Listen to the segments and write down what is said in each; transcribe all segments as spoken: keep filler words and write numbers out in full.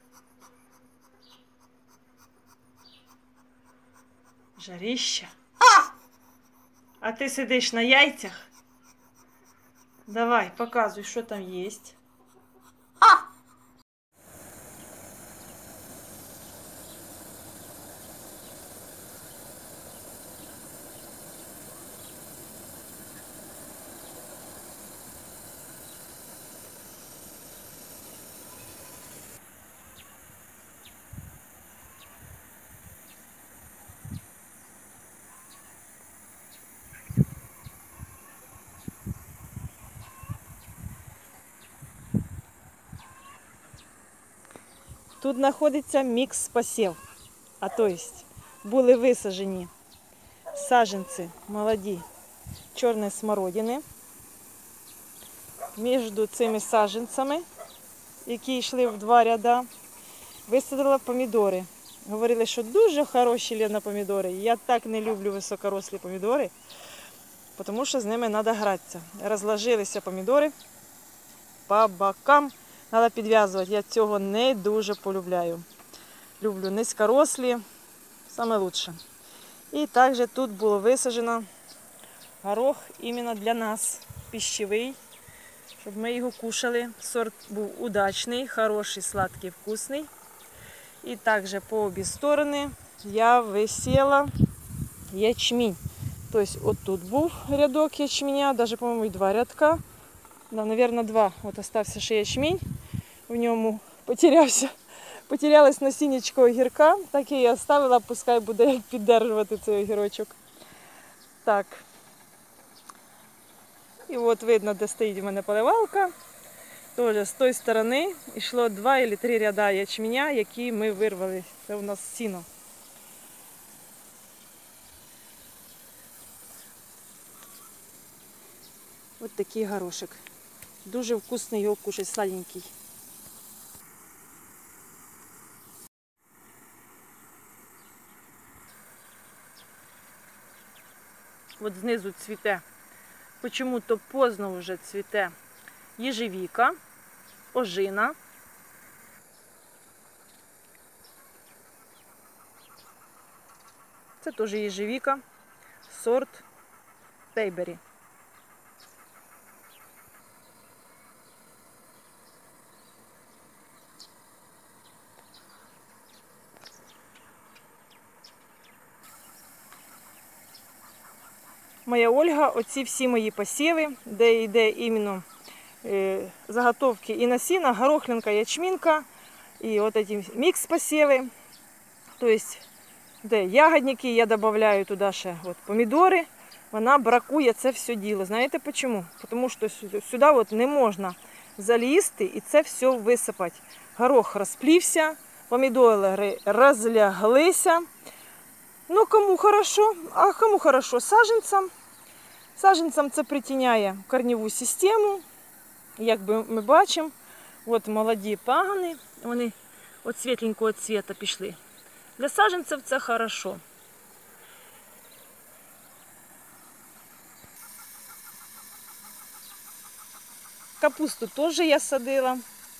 Жарища. А ти сидиш на яйцях? Давай, показуй, що там є. Тут знаходиться мікс посів. А то есть були висаджені саджанці молоді чорної смородини. Між цими саджанцями, які йшли в два ряда, висадила помідори. Говорили, що дуже хороші Лена помідори. Я так не люблю високорослі помідори, тому що з ними треба гратися. Розложилися помідори по бокам. Треба підв'язувати. Я цього не дуже полюбляю. Люблю низькорослі, саме лучше. І також тут було висаджено горох іменно для нас, пищевий, щоб ми його кушали. Сорт був удачний, хороший, сладкий, вкусний. І також по обі сторони я висіяла ячмінь. Тобто от тут був рядок ячменя, навіть, по-моєму, і два рядка. Да, мабуть, два. От остався ще ячмінь. В ньому потерявся. Потерялось насіннячко огірка, так і я оставила, пускай буде піддержувати цей огірочок. Так. І от видно, де стоїть у мене поливалка. Тоже з тої сторони йшло два або три ряда ячменя, які ми вирвали. Це у нас сіно. Ось такий горошок. Дуже вкусний його кушать, сладенький. От знизу цвіте, почему-то поздно вже цвіте єжевіка, ожина. Це теж єжевіка, сорт Тейбері. Моя Ольга, оці всі мої посіви, де йде іменно е, заготовки і насіння, горохлинка, ячмінка, і от ці мікс посіви. Тобто, де ягодники, я додаю туди ще от помідори, вона бракує це все діло. Знаєте чому? Тому що сюди от не можна залізти і це все висипати. Горох розплівся, помідори розляглися. Ну, кому хорошо, а кому хорошо? Саджанцям. Саджанцям це притіняє корневу систему. Як би ми бачимо, от молоді пагони, вони от світленького цвіта пішли. Для саджанців це хорошо. Капусту теж я садила.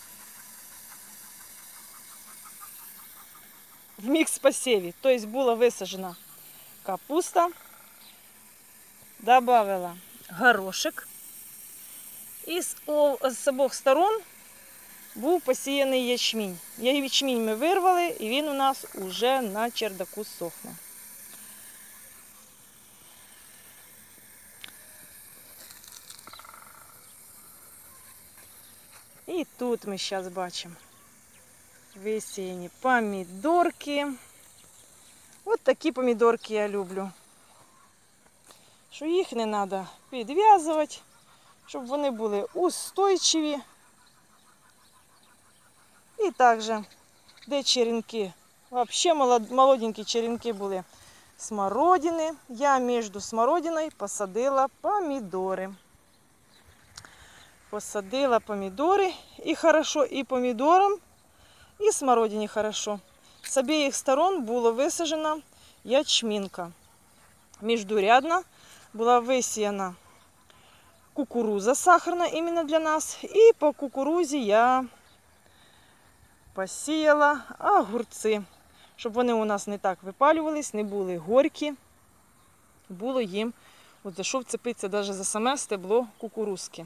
В мікс-посіві. Тобто була висаджена капуста, добавила горошек. І з, о, з обох сторон був посіяний ячмінь. Ячмінь ми вирвали, і він у нас уже на чердаку сохне. І тут ми зараз бачимо висіяні помідорки. Ось такі помідорки я люблю. Що їх не треба підв'язувати, щоб вони були устойчиві. І також, де черенки, взагалі молоденькі черенки були смородини, я між смородиною посадила помідори. Посадила помідори, і хорошо і помідорам, і смородині хорошо. З обох сторон було висаджена ячмінка. Міждурядно була висіяна кукуруза сахарна іменно для нас. І по кукурузі я посіяла огурці, щоб вони у нас не так випалювались, не були горькі. Було їм, от за що вцепитися навіть за саме стебло кукурузки.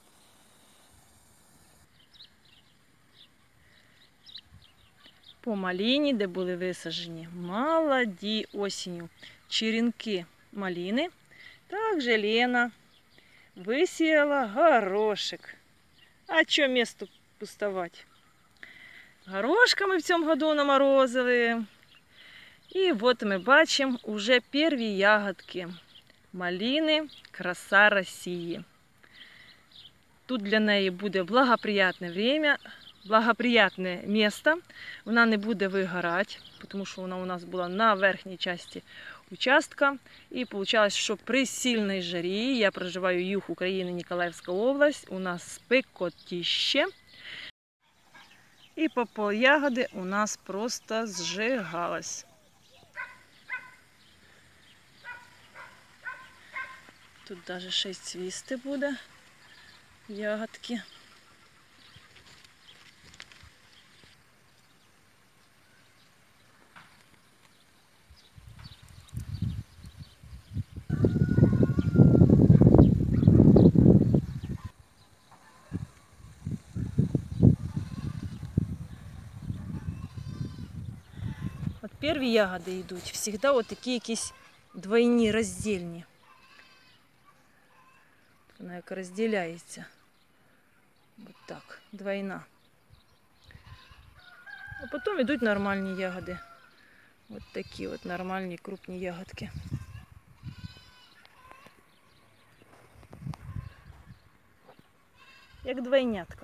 По малині, де були висаджені молоді осінню черенки малини, також Лена висіяла горошек. А що місто пустувати? Горошками в цьому году наморозили. І от ми бачимо уже перші ягодки малини «Краса Росії». Тут для неї буде благоприятне время, благоприятне місце. Вона не буде вигорати, тому що вона у нас була на верхній частині участка. І вийшло, що при сильній жарі, я проживаю юг України, Ніколаївська область, у нас спекотіще. І по пол ягоди у нас просто зжигалось. Тут навіть ще й цвісти буде, ягодки. От перві ягоди йдуть, завжди от такі якісь двойні, роздільні. Вона як розділяється. Ось так, двойна. А потім йдуть нормальні ягоди. Ось такі от нормальні крупні ягодки. Як двойнятка.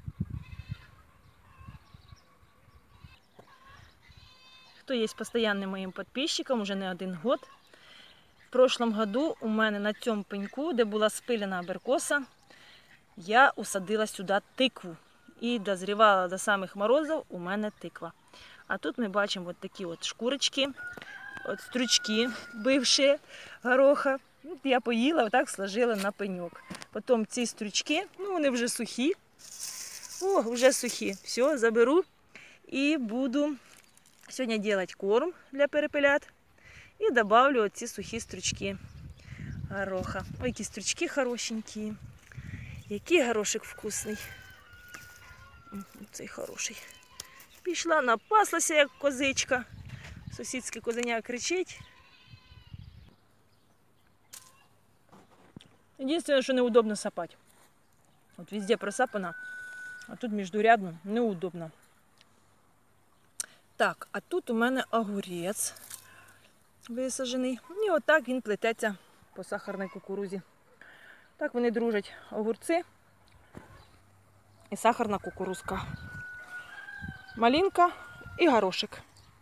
Хто є постійним моїм підписчиком, уже не один год. В прошлом году у мене на цьому пеньку, де була спилена аберкоса, я усадила сюди тикву. І дозрівала до самих морозів у мене тиква. А тут ми бачимо от такі от шкурочки, от стручки бивші гороха. От я поїла, отак сложила на пеньок. Потім ці стручки, ну вони вже сухі. О, вже сухі. Все, заберу і буду сьогодні робити корм для перепелят. І добавлю оці сухі стручки гороха. Ой, які стручки хорошенькі. Який горошик вкусний. Цей хороший. Пішла, напаслася, як козичка. Сусідське козеня кричить. Єдине, що неудобно сапати. От везде просапано, а тут міждурядно неудобно. Так, а тут у мене огурець висаджений. І отак він плететься по сахарній кукурузі. Так вони дружать, огурці і сахарна кукурузка. Малинка і горошик.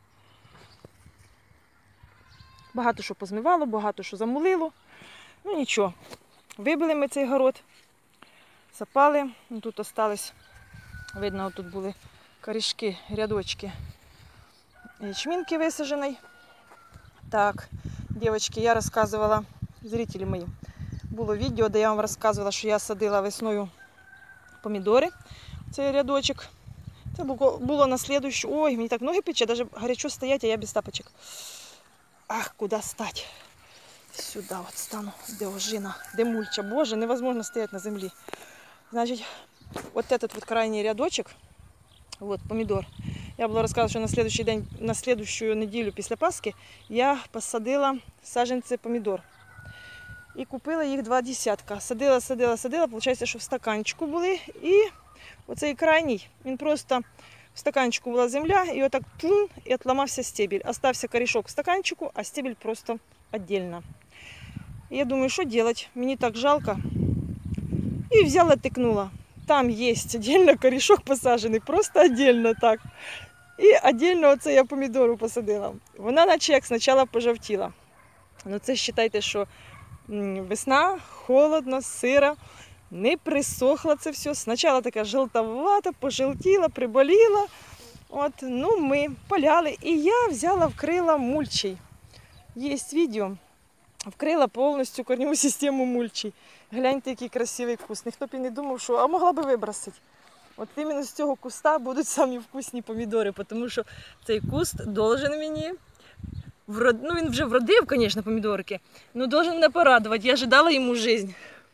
Багато що позмивало, багато що замулило. Ну нічого. Вибили ми цей город, сапали. Тут остались, видно, тут були корішки, рядочки ячмінки висаджений. Так, дівчатки, я розказувала, зрителі мої, було відео, де я вам розказувала, що я садила весною помідори, цей рядочок. Це було на слідущу. Ой, мені так ноги пече, навіть гарячо стоять, а я без тапочок. Ах, куди стати? Сюди от стану, де ожина, де мульча. Боже, невозможно стояти на землі. Значить, вот этот вот крайний рядочок, вот помідор. Я була розказала, що на слідущий день, на слідущу неділю після Пасхи я посадила саджанці помідор. І купила їх два десятка. Садила, садила, садила, виходить, що в стаканчику були. І оцей крайній, він просто в стаканчику була земля, і отак плюн, і відламався стебель. Остався корішок в стаканчику, а стебель просто віддільно. І я думаю, що робити? Мені так жалко. І взяла, тикнула. Там є віддільно корішок посаджений, просто віддільно так. І віддільно оце я помідору посадила. Вона наче як спочатку пожовтіла. Ну це вважайте, що весна, холодно, сиро, не присохло це все. Спочатку така жовтовата, пожовтіла, приболіла. От, ну ми поляли. І я взяла, вкрила мульчей. Є відео. Вкрила повністю корневу систему мульчей. Гляньте, який красивий куст. Ніхто б і не думав, що, а могла би вибросити. От іменно з цього куста будуть самі вкусні помідори, тому що цей куст должен мені, врод... ну він вже вродив, звісно, помідорки, але должен мене порадувати, я ж дала йому життя.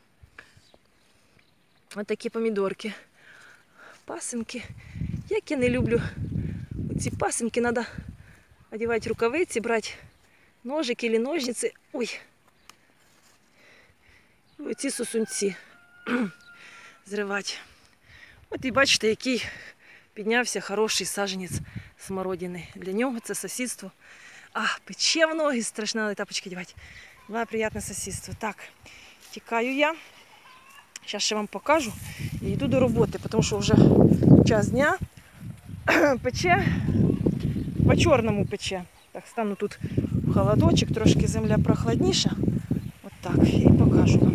Ось такі помідорки. Пасинки. Як я не люблю ці пасинки, треба одягати рукавиці, брати ножик або ножниці. Ой. І оці сосунці зривати. От і бачите, який піднявся хороший саджанець смородини. Для нього це сусідство. А, пече в ноги, страшно на тапочки дівати. Було приємне сусідство. Так, тікаю я. Зараз ще вам покажу і йду до роботи, тому що вже час дня. Пече, по-чорному пече. Так, стану тут в холодочок, трошки земля прохладніша. От так, і покажу вам.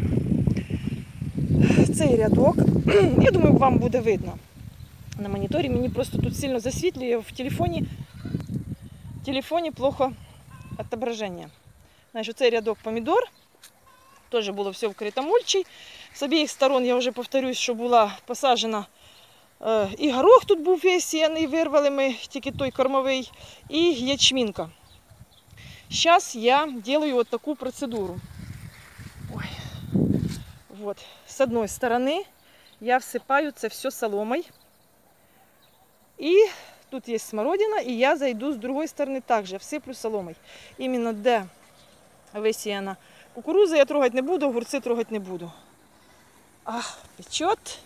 Цей рядок, я думаю, вам буде видно на моніторі. Мені просто тут сильно засвітлює, в телефоні, в телефоні плохо відображення. Значить, цей рядок помідор, теж було все вкрито мульчою. З обох сторон, я вже повторюсь, що була посаджена е, і горох тут був весняний, вирвали ми, тільки той кормовий, і ячмінка. Зараз я роблю от таку процедуру. Ой. Вот. С одной стороны я всыпаю це все соломой. И тут есть смородина, и я зайду с другой стороны также, всыплю соломой. Именно де висіяна кукуруза я трогать не буду, огурці трогать не буду. А, печет.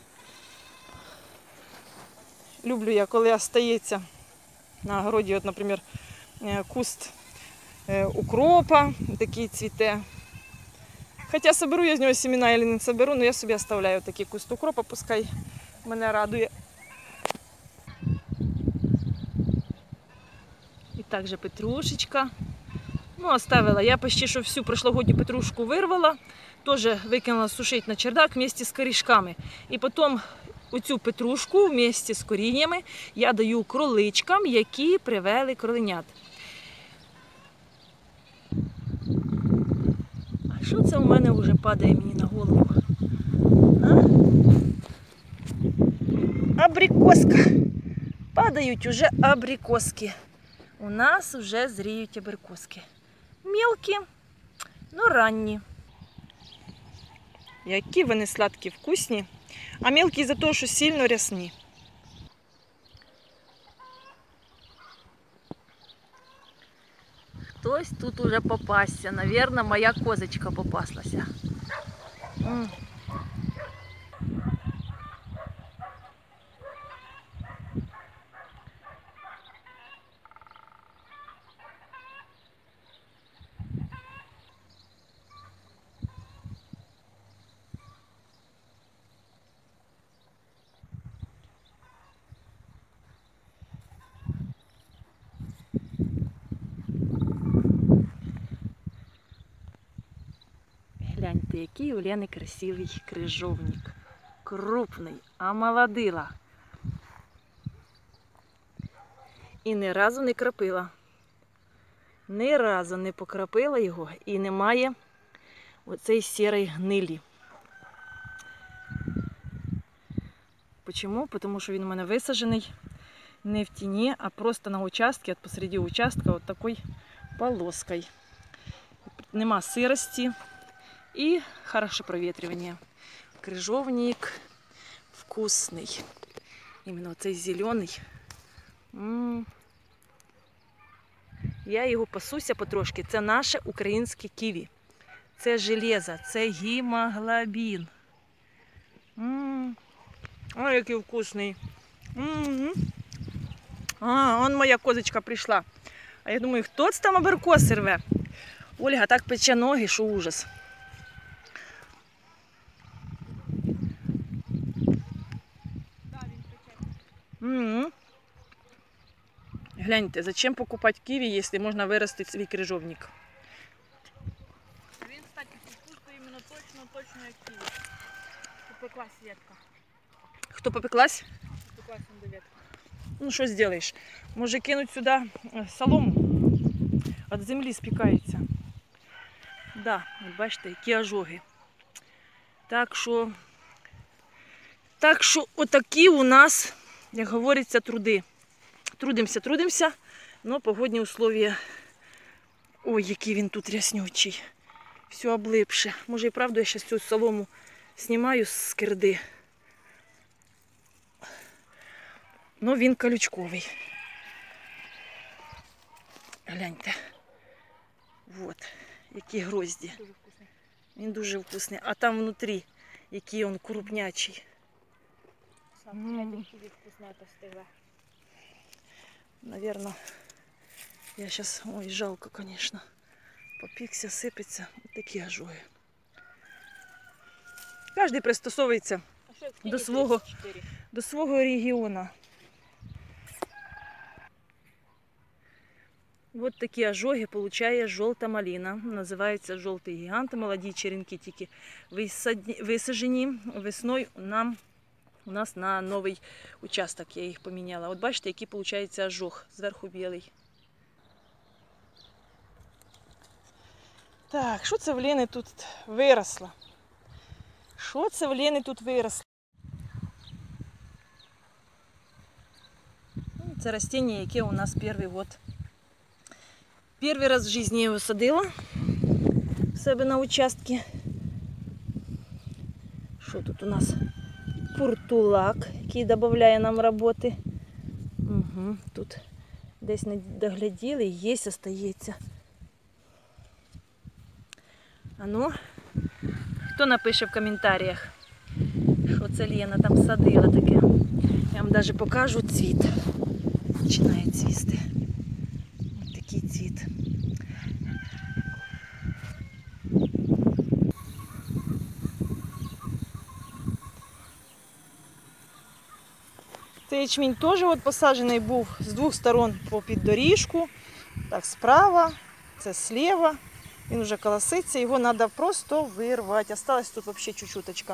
Люблю я, коли остається на огороді, от, наприклад, куст укропа, такий цвіте. Хоча соберу я з нього семена, або не соберу, але я собі оставляю такий куст укропа, пускай мене радує. І також петрушечка. Ну, оставила. Я почти що всю прошлогодню петрушку вирвала, теж викинула сушити на чердак вместе з корішками. І потім оцю петрушку вместе з коріннями я даю кроличкам, які привели кроленят. А що це у мене вже падає мені на голову? А? Абрикоска. Падають уже абрикоски. У нас вже зріють абрикоски. Мілкі, ну ранні. Які вони сладкі, вкусні. А мілкі за те, що сильно рясні. Хтось тут уже попасся. Наверное, моя козочка попаслася. М. Гляньте, який у Лени красивий крижовник. Крупний, а молодила. І ні разу не крапила. Ні разу не покрапила його і немає оцей сірої гнилі. Чому? Тому що він у мене висаджений не в тіні, а просто на участку, от посереді участка, от такою полоскою. Нема сирості. И хорошее проветривание. Крыжовник вкусный. Именно цей зеленый. М-м. Я його пасуся потрошки. Це наше українське ківі. Це железо, це гемоглобін. М-м. Ой, який вкусний. М-м. А, вон моя козочка прийшла. А я думаю, хто це там абрикоси рве? Ольга так пече ноги, що ужас. М-м. Гляньте, зачем покупать ківі, якщо можна виростити свій крижовник? Він, кстати, вкусний іменно точно, точно як ківі. Попеклась ветка. Хто попеклась? Попеклась до ветка. Ну, що зробиш? Може кинуть сюди солому? Від землі спікається. Да, от бачите, які ожоги. Так що Так що отакі у нас, як говориться, труди. Трудимося, трудимося, але погодні условия. Ой, який він тут ряснючий. Все облипше. Може і правда я зараз цю солому знімаю з скирди. Ну він колючковий. Гляньте. Вот, які грозді. Дуже вкусний. Він дуже вкусний. А там внутрі, який він крупнячий. Сам М. mm. ківі вкусне постигле. Наверно, я зараз, ой, жалко, конечно. Попікся, сипеться. Ось такі ожоги. Кожен пристосовується А що, як в До Києві свого. тридцять чотири? до свого регіону. Вот такі ожоги получає жовта малина. Називається жовтий гігант. Молоді черенки тільки висаді- висаджені весною нам, у нас на новий участок. Я їх поміняла. От бачите, який виходить ожог. Зверху білий. Так, що це в Лени тут виросло? Що це в Лени тут виросло? Це растение, яке у нас перший год. Перший раз в житті я його садила в себе на участку. Що тут у нас? Пуртулак, який додає нам роботи. Угу, тут десь не догляділи, є, остається. А ну, хто напише в коментарях, що це Лена там садила таке. Я вам навіть покажу цвіт. Починає цвісти. Ось такий цвіт. Цей ячмінь теж от посаджений був з двох сторон по піддоріжку. Так, справа, це слева. Він вже колоситься, його треба просто вирвати. Осталось тут взагалі чуть-чуточка.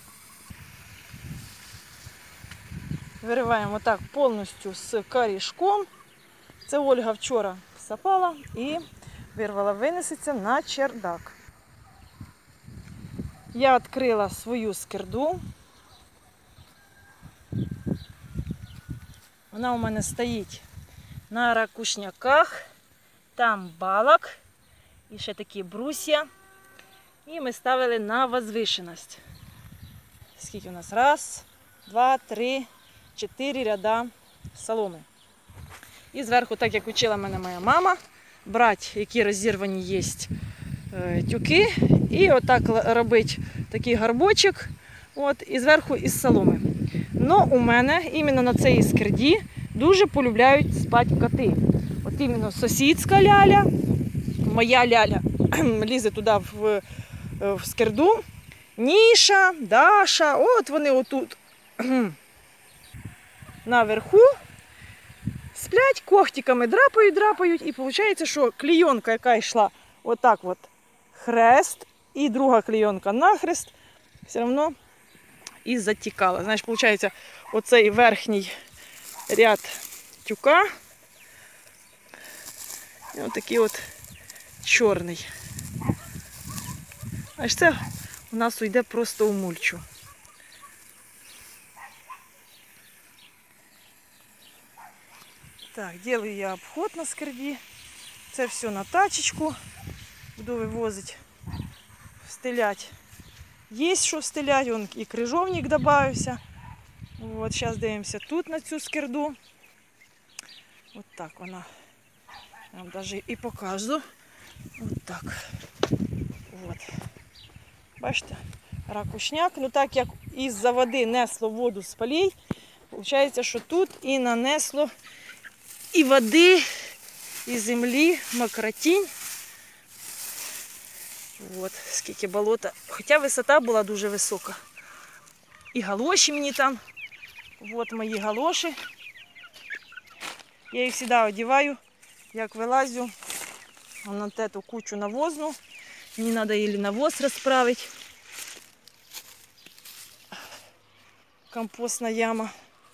Вириваємо так повністю з корішком. Це Ольга вчора сапала і вирвала, винесеться на чердак. Я відкрила свою скирду. Вона у мене стоїть на ракушняках, там балок і ще такі брусья. І ми ставили на возвишеність. Скільки у нас? Раз, два, три, чотири ряда соломи. І зверху, так як учила мене моя мама, брати, які розірвані є тюки, і отак робити такий горбочок, от, і зверху із соломи. Но у мене іменно на цій скирді дуже полюбляють спати коти. От іменно сусідська ляля, моя ляля лізе туди в, в скирду, Ніша, Даша, от вони отут наверху сплять, когтиками драпають, драпають, і виходить, що клійонка, яка йшла отак от хрест, і друга клійонка нахрест, все одно і затікала. Знаєш, виходить, оцей верхній ряд тюка, і отакий от чорний. Аж це у нас уйде просто у мульчу. Так, делаю я обход на скирді. Це все на тачечку. Буду вивозити, встиляти. Є що встиляти, вон і крижовник додався. От, зараз дивимося тут на цю скирду. От так вона. Я вам навіть і покажу. От так. От. Бачите, ракушняк. Ну так як із-за води несло воду з полей, виходить, що тут і нанесло і води, і землі, мокротінь. От, скільки болота. Хоча висота була дуже висока. І галоші мені там. От мої галоші. Я їх завжди одягаю, як вилазю на ту кучу навозну. Мені треба її навоз розправити. Компостна яма.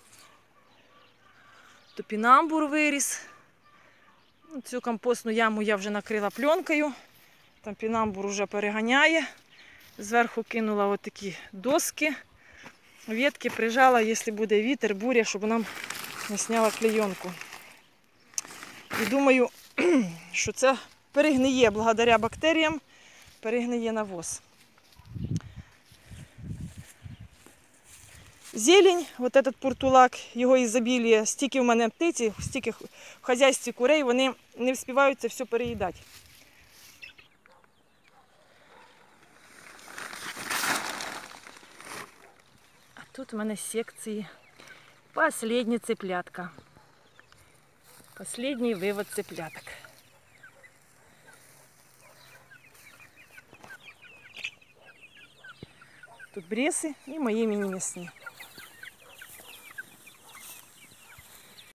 Топінамбур виріс. Цю компостну яму я вже накрила пленкою. Топінамбур вже переганяє. Зверху кинула отакі доски. ветки прижала, якщо буде вітер, буря, щоб нам не зняла клейонку. І думаю, що це перегниє благодаря бактеріям, перегниє навоз. Зелень, вот этот пуртулак, його ізобілія, стільки в мене птиці, стільки в хазяйстві курей, вони не встигають це все переїдати. А тут у мене секції последня цыплятка. Последний вивод цыпляток. Тут бреси і мої міні-м'ясні.